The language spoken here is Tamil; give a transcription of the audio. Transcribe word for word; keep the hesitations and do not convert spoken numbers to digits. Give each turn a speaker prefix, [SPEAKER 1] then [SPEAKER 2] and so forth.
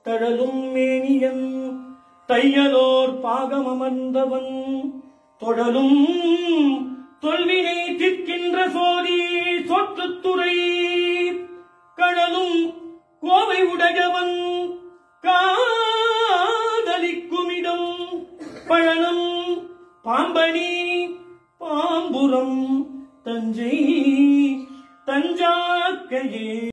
[SPEAKER 1] தழலும் மேனியன் தையலோர் பாகம் அமர்ந்தவன் தொடலும் தொல்வினை திற்கின்ற சோதி சொற்றுத்துறை கடலும் கோவை உடையவன் காதலிக்குமிடம் பழனம் பாம்பணி பாம்புரம் தஞ்சை தஞ்சாக்கையே.